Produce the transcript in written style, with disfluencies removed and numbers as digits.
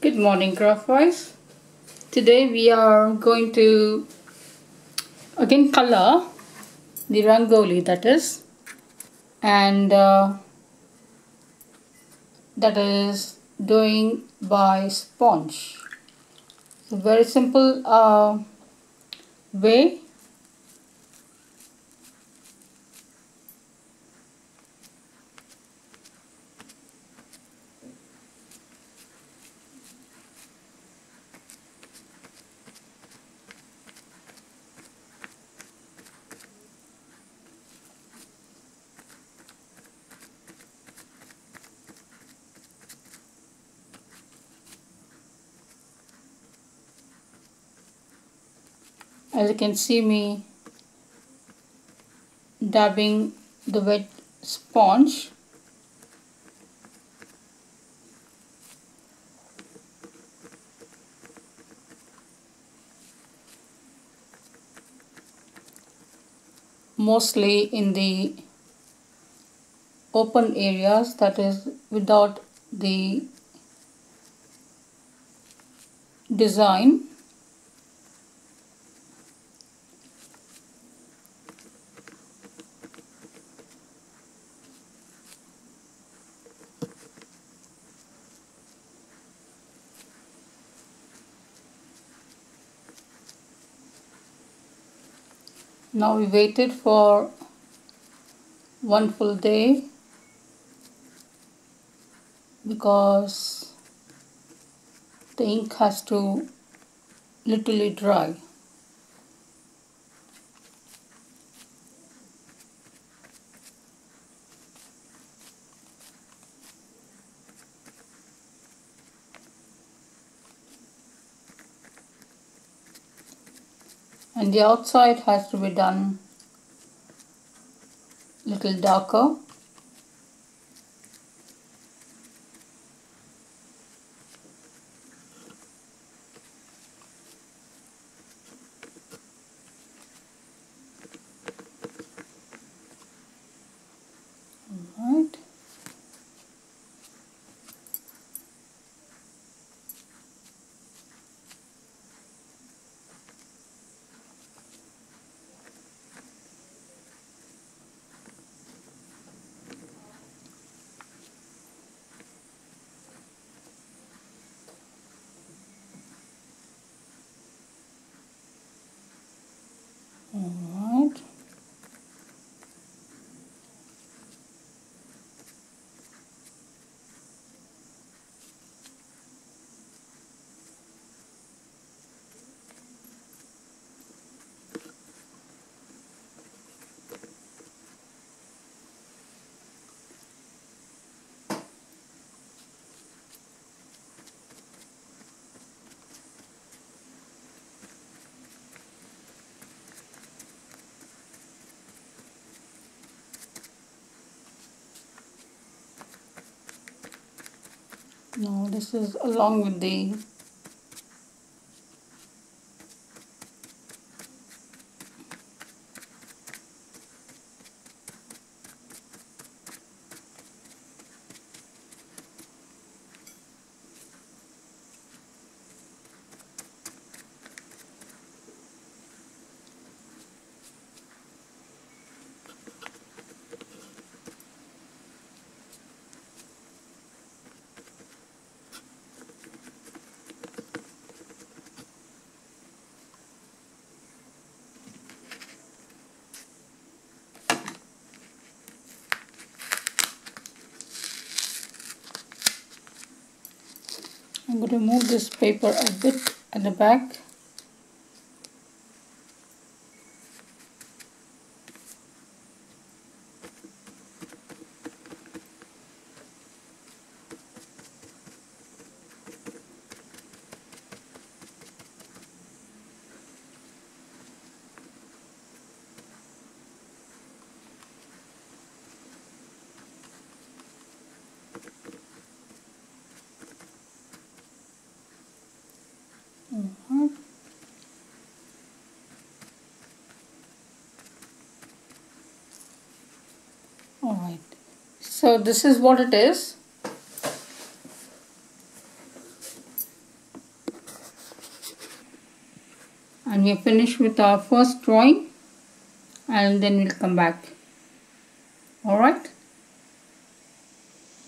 Good morning, Craftwise. Today we are going to again color the Rangoli, that is, and that is doing by sponge. It's a very simple way. As you can see me dabbing the wet sponge. Mostly in the open areas, that is without the design. Now we waited for one full day because the ink has to literally dry. And the outside has to be done little darker. Alright. Alright. Now this is along with the I'm going to move this paper a bit at the back. Alright, so this is what it is. and we are finished with our first drawing, and then we'll come back. Alright.